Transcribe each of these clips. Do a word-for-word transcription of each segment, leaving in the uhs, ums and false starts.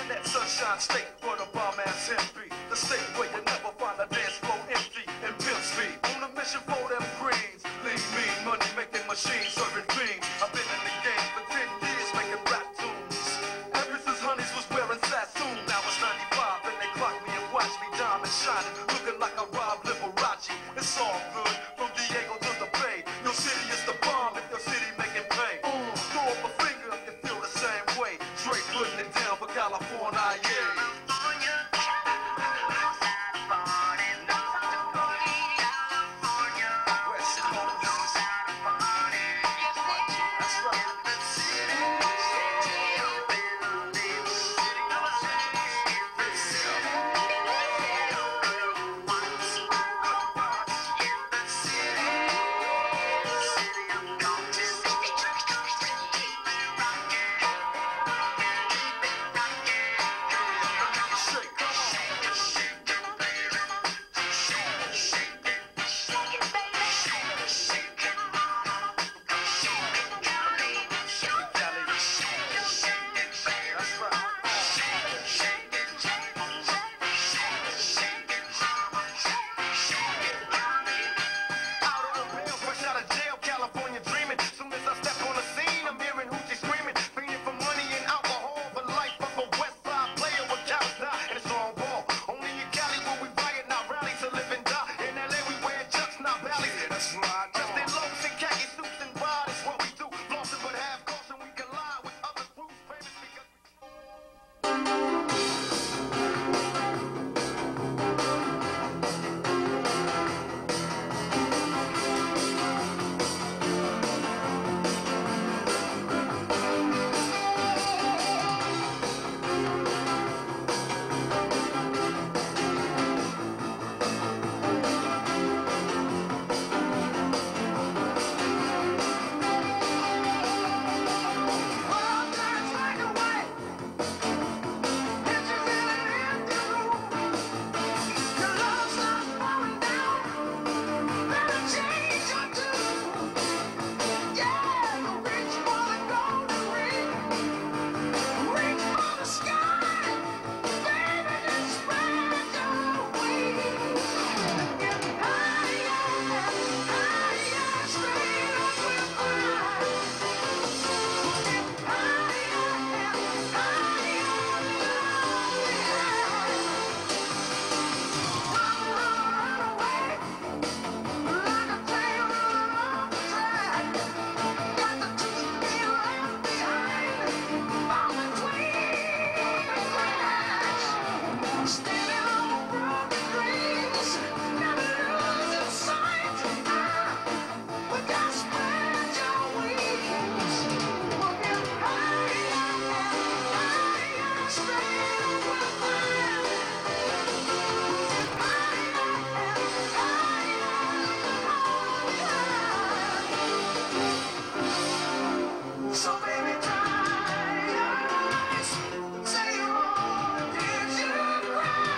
That sunshine state for the bomb ass M P. The state where you never find a dance floor empty and pimp speed. On a mission for them greens. Lean, mean, money making machines, serving fiends. I've been in the game for ten years making rap tunes. Ever since Honeys was wearing Sassoon. Now it's ninety-five and they clock me and watch me diamond shining. Looking like a Rob Liberace. It's all good from Diego to the Bay. Your city is the bomb if your city making pain. Throw up a finger if you feel the same way. Straight putting it down for California, yeah. Say you want, did you cry?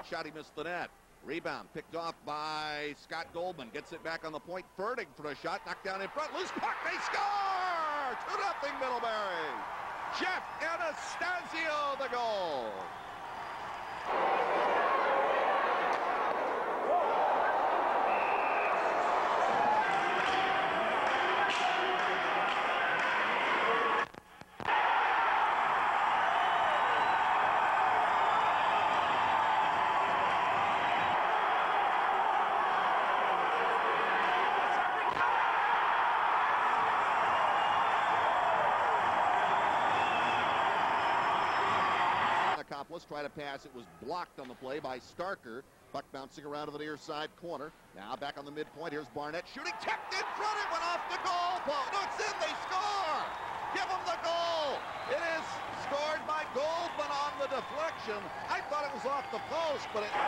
shot, he missed the net. Rebound picked off by Scott Goldman. Gets it back on the point. Fertig for the shot. Knocked down in front. Loose puck. They score! two nothing Middlebury. Jeff Anastasio the goal. Try to pass. It was blocked on the play by Starker. Puck bouncing around to the near side corner. Now back on the midpoint. Here's Barnett shooting. Tipped in front. It went off the goal post. No, it's in. They score. Give them the goal. It is scored by Goldman on the deflection. I thought it was off the post, but it...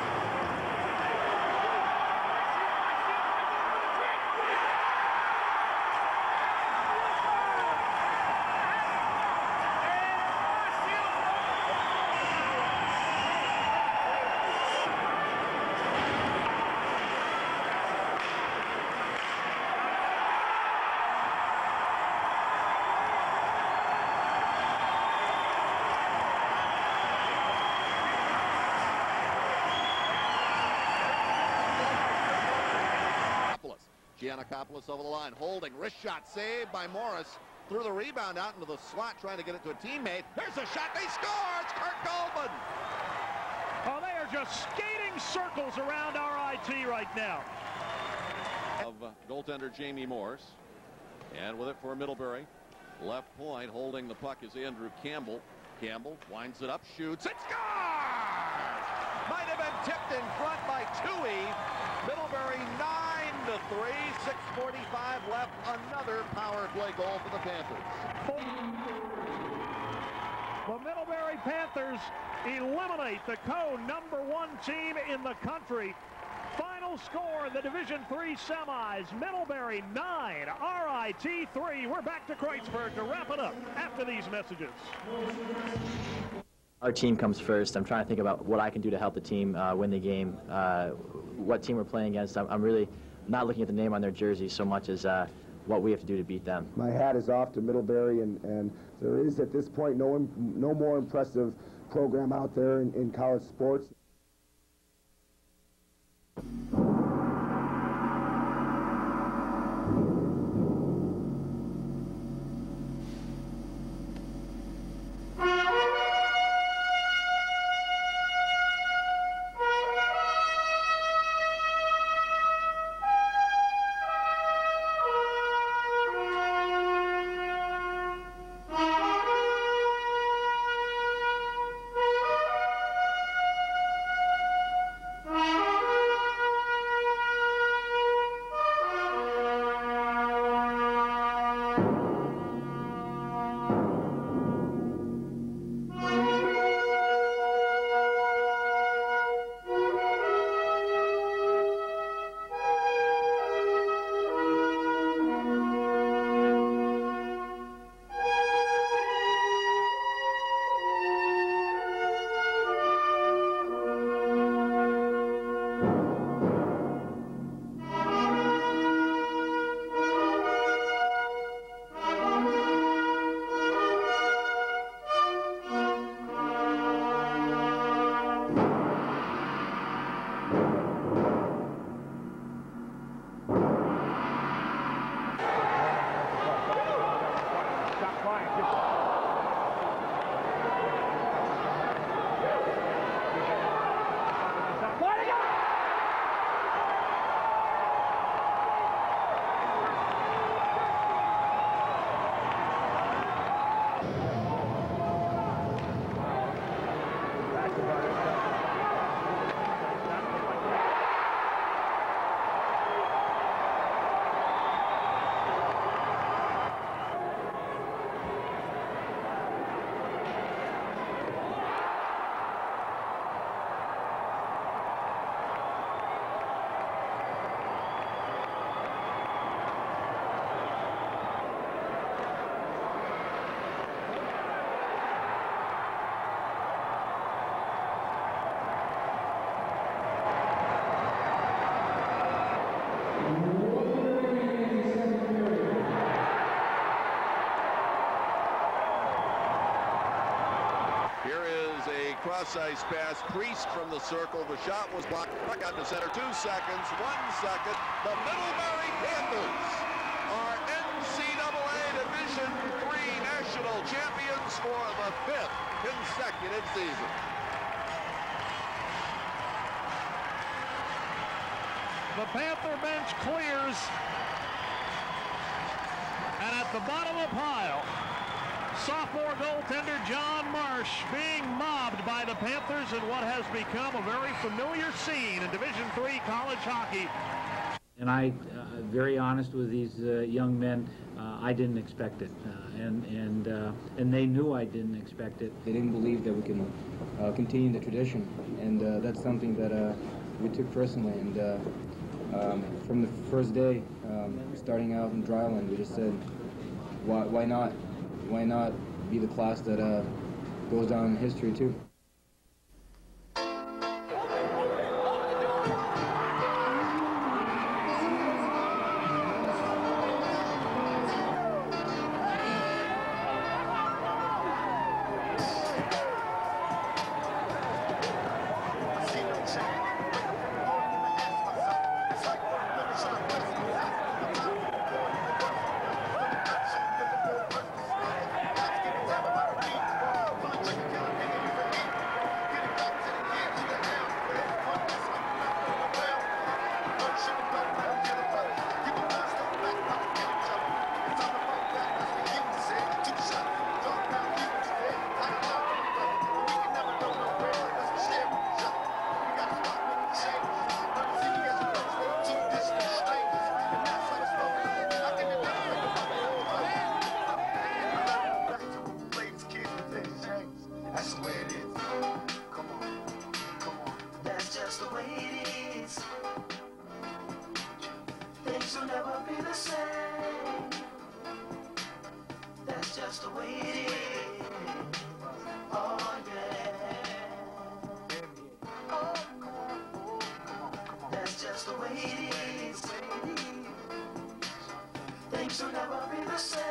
Giannakopoulos over the line, holding, wrist shot saved by Morris, threw the rebound out into the slot, trying to get it to a teammate. There's a shot, they score! It's Kurt Goldman! Oh, they are just skating circles around R I T right now. Of uh, goaltender Jamie Morris, and with it for Middlebury, left point, holding the puck is Andrew Campbell. Campbell winds it up, shoots, it scores! Might have been tipped in front by Tui. Middlebury nine to three, six forty-five left. Another power play goal for the Panthers. The Middlebury Panthers eliminate the co-number one team in the country. Final score in the Division three semis, Middlebury nine, R I T three. We're back to Kreuzberg to wrap it up after these messages. Our team comes first. I'm trying to think about what I can do to help the team uh, win the game, uh, what team we're playing against. I'm, I'm really not looking at the name on their jersey so much as uh, what we have to do to beat them. My hat is off to Middlebury, and, and there is at this point no, no more impressive program out there in, in college sports. cross-ice pass. Priest from the circle. The shot was blocked. Puck out to center. Two seconds. One second. The Middlebury Panthers are N C double A Division three national champions for the fifth consecutive season. The Panther bench clears. And at the bottom of the pile, sophomore goaltender John Marsh being mobbed by the Panthers in what has become a very familiar scene in Division three college hockey. And I, uh, very honest with these uh, young men, uh, I didn't expect it, uh, and and uh, and they knew I didn't expect it. They didn't believe that we can uh, continue the tradition, and uh, that's something that uh, we took personally. And uh, um, from the first day, um, starting out in Dryland, we just said, why, why not? Why not be the class that uh, goes down in history too? That's the way it is. Come on, come on. That's just the way it is. Things will never be the same. That's just the way it is. Oh yeah. Oh, come on, oh, come on, come on. That's just the way it is. Things will never be the same.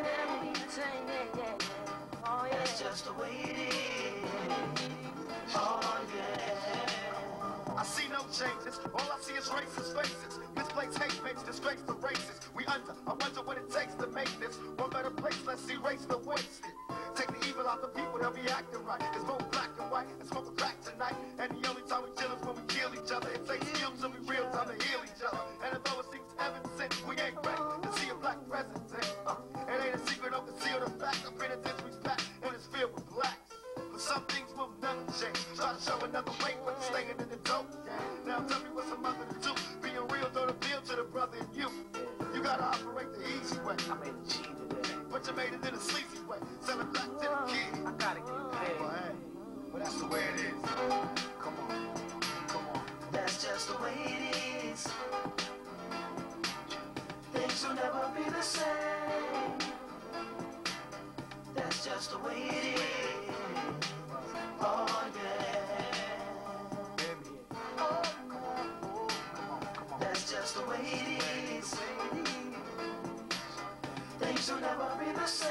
Oh, yeah. That's just the way it is. Oh, yeah. I see no changes. All I see is racist faces. Misplaced hate makes disgrace the races. We under. I wonder what it takes to make this one better place. Let's erase the wasted. Take the evil out the people, they'll be acting right. It's both black and white and smoke a crack tonight. And the only time we chill is when we kill each other. It takes skills to be real time to heal each other. And although it seems heaven sent, we ain't ready to see a black president. Uh, it ain't a secret, don't conceal the fact. I've been in this respect. Filled with blacks, but some things will never change. Try to show another way, but you're staying in the dope. Now tell me what's a mother to do. Being real don't appeal to the brother in you. You gotta operate the easy way. I made a G today, but you made it in a sleazy way. Selling black to the kid. I gotta get paid. Well, hey, well that's the way it is. Come on, come on. That's just the way it is. Things will never be the same. That's just the way it is. Oh, yeah. Oh, come on, oh, come on, come on. That's just the way it is. Things will never be the same.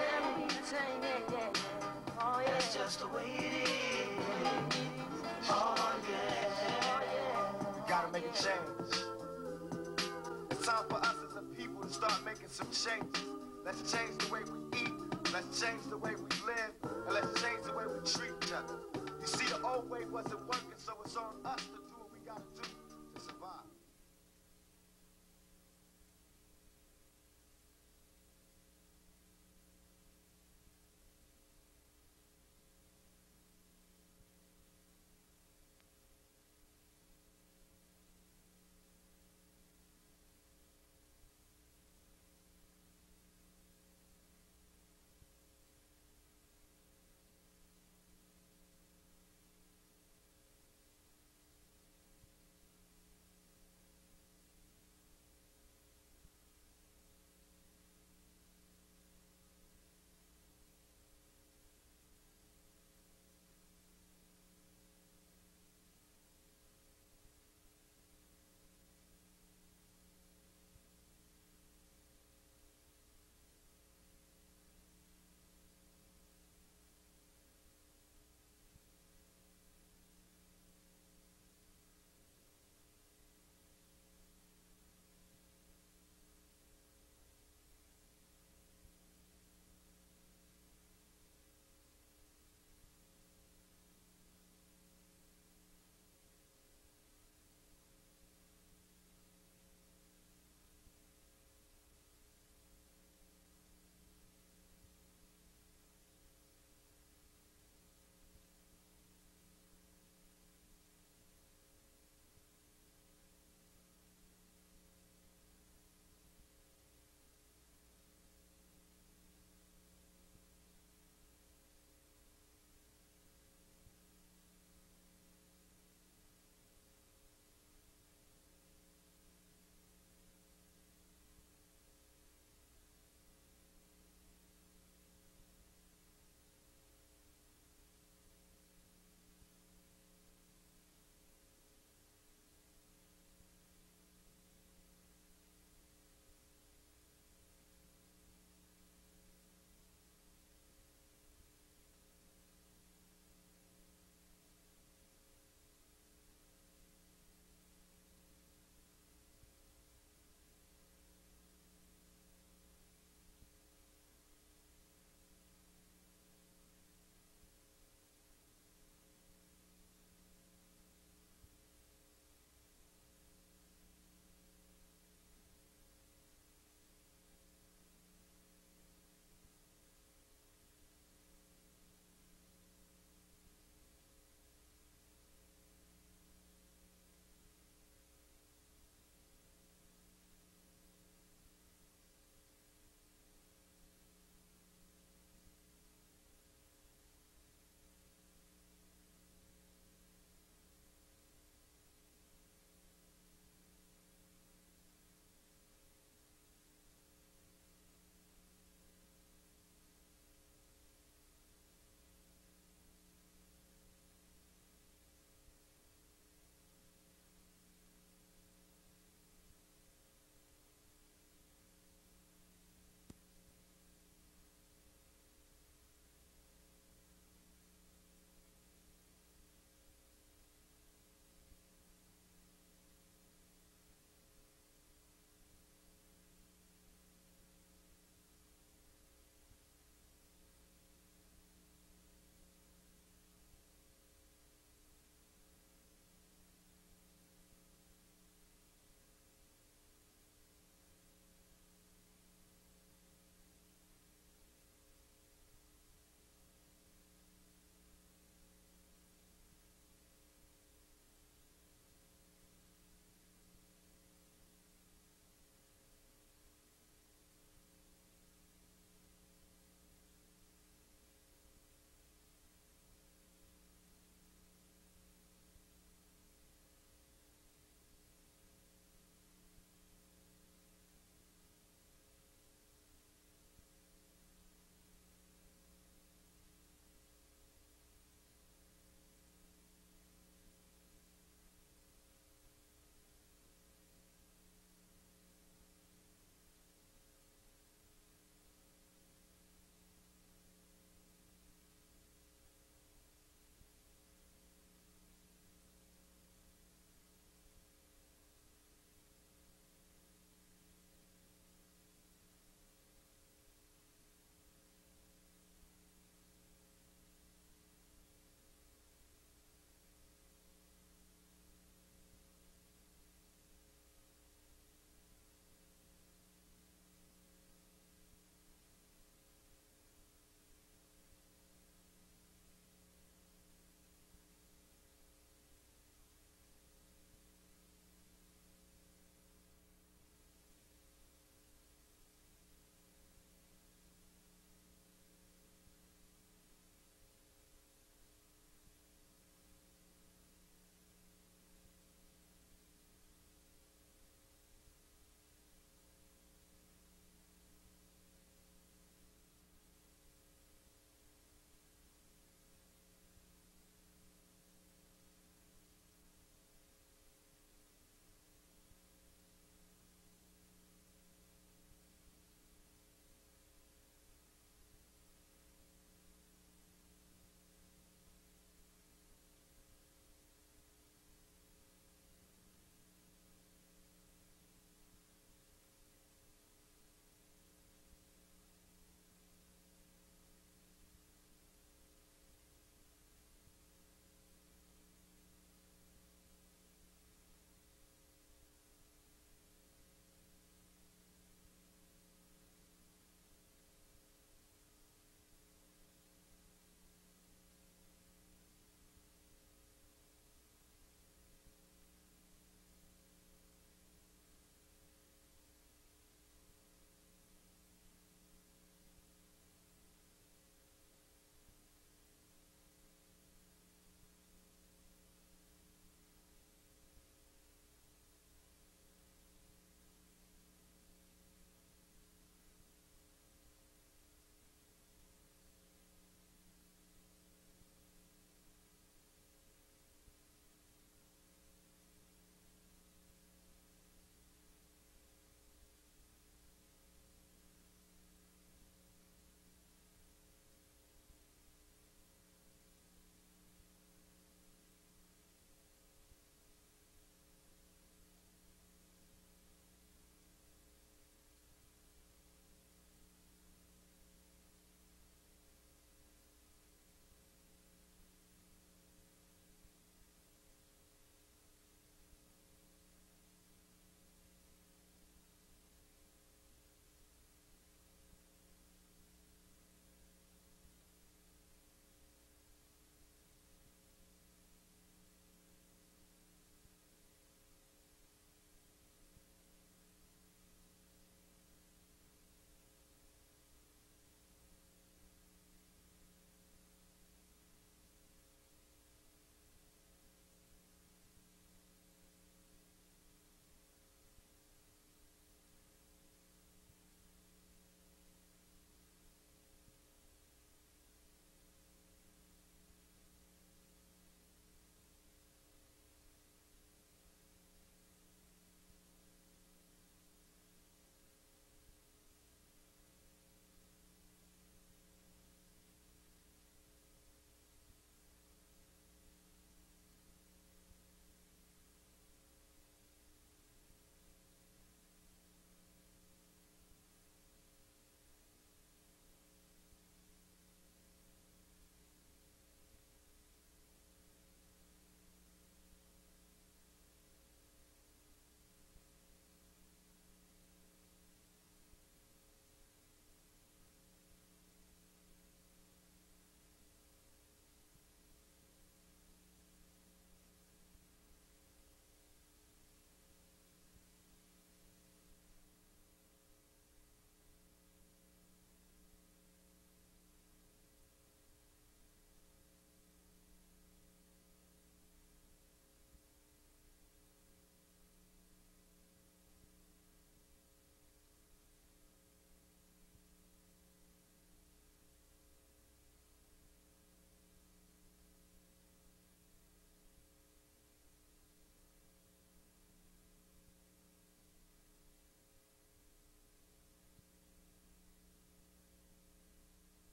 Oh, yeah. That's just the way it is. Oh, yeah. We gotta make a change. It's time for us as a people to start making some changes. Let's change the way we eat. Let's change the way we live, and let's change the way we treat each other. You see, the old way wasn't working, so it's on us to do what we gotta do.